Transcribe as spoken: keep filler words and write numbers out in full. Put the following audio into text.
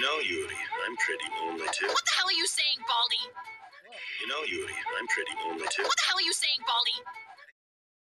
know, Yuri, I'm pretty lonely too. What the hell are you saying, Baldy? You know, Yuri, I'm pretty lonely too. What the hell are you saying, Baldy?